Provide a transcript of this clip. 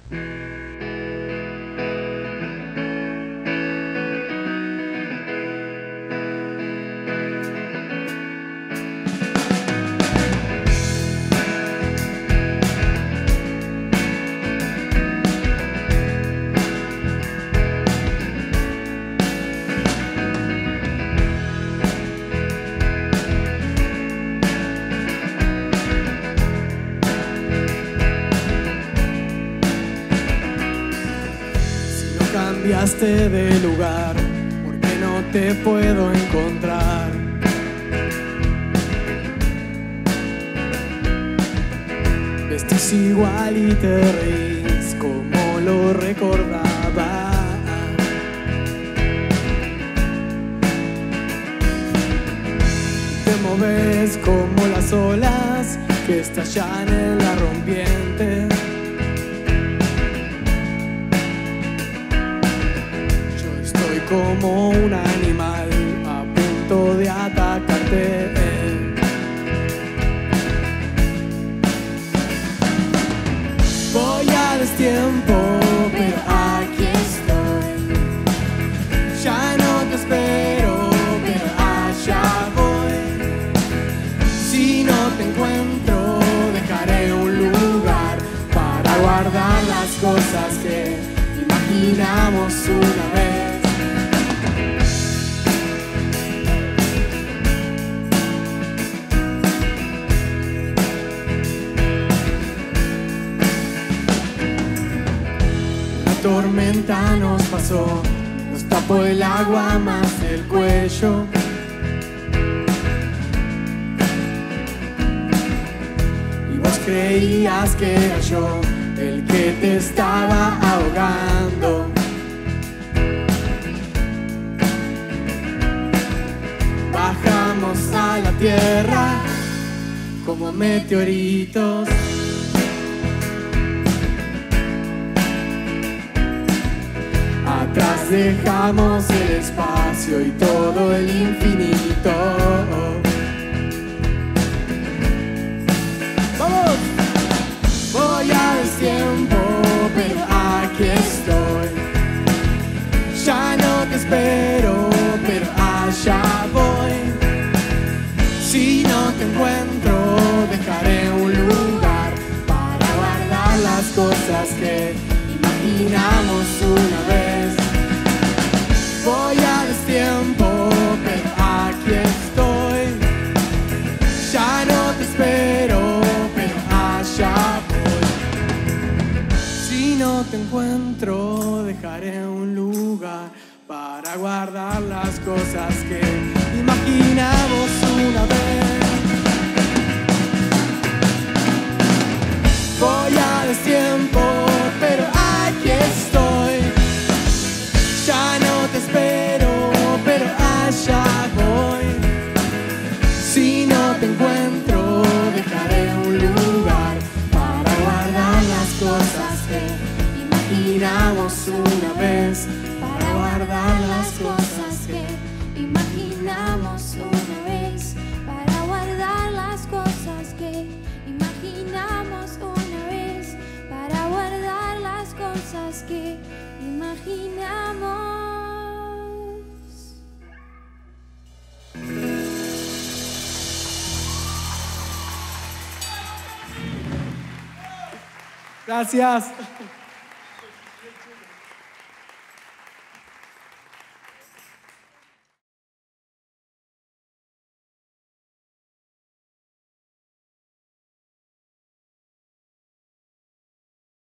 Cambiaste de lugar, porque no te puedo encontrar. Vestís igual y te reís como lo recordaba. Te moves como las olas que estallan en la rompiente. Como un animal a punto de atacarte. Voy a destiempo, pero aquí estoy. Ya no te espero, pero allá voy. Si no te encuentro, dejaré un lugar para guardar las cosas que imaginamos una vez. Tormenta nos pasó, nos tapó el agua más del cuello. Y vos creías que era yo el que te estaba ahogando. Bajamos a la tierra como meteoritos. Atrás dejamos el espacio y todo el infinito. ¡Vamos! Voy a destiempo, pero aquí estoy. Ya no te espero, pero allá voy. Si no te encuentro, dejaré un lugar para guardar las cosas que imaginamos una vez. Voy a destiempo, pero aquí estoy. Ya no te espero, pero allá voy. Si no te encuentro, dejaré un lugar para guardar las cosas que imaginamos una vez. Voy a destiempo, pero aquí estoy. Ya no te espero, pero allá voy. Si no te encuentro, dejaré un lugar para guardar las cosas que imaginamos una vez. Para guardar las cosas que imaginamos una vez. Para guardar las cosas que imaginamos una vez. Para guardar las cosas que imaginamos. Gracias.